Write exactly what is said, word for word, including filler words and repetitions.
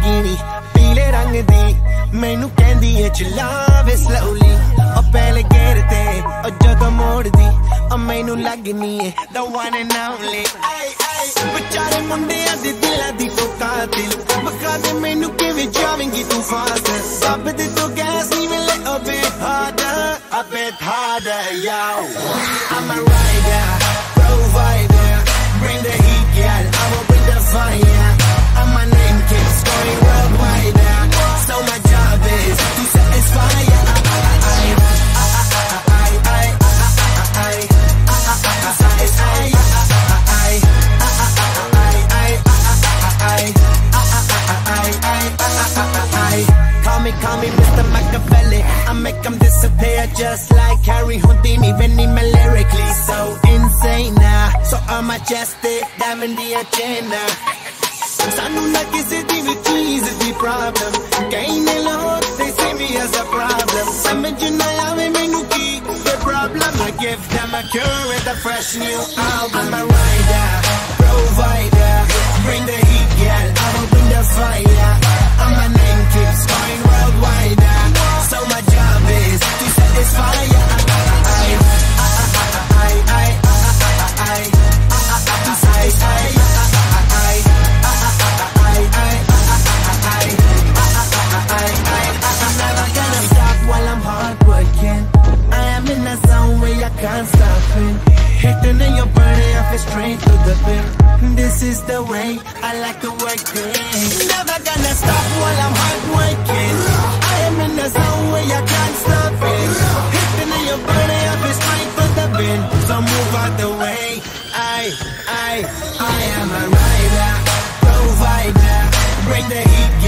Lamborghini पीले रंग दी मैनू कहंदी है चलावे slowly ओ पहले गेर ते ओ जदों मोड़ दी ओ मैनू लगनी है the one and only बेचारे मुंडियां दे दिलां दी तो कातिल बखा दे मैनू किवें जावेंगी तू फास्ट सब दे तो गैस नी मिले a bit harder a bit harder yo I'm a rider provider bring the heat girl I will bring the fire and my name keeps going worldwide so my job is to satisfy I Call me, call me Mister Machiavelli I make them disappear just like Harry Houdini Vinny me lyrically so insane now So I'm majestic, diamond the agenda Sanu na kisi di vi cheese di problem Kahin log, they see me as a problem Samajh na aave mainu ki the problem I give them a cure with a fresh new album I'm a rider, provider Bring the heat, girl, I will bring the fire And my name keeps going worldwide So my job is to satisfy I, I, I, I, I, I, I'm never gonna stop while I'm hard working I am in a zone where I can't stop it Hitting in your body, I feel straight to the pit This is the way I like to work it Never gonna stop while I'm hard working I am in a zone where I can't stop it Hitting in your body, I feel straight to the pit So move out the way I, I, I am a rider, provider Bring the heat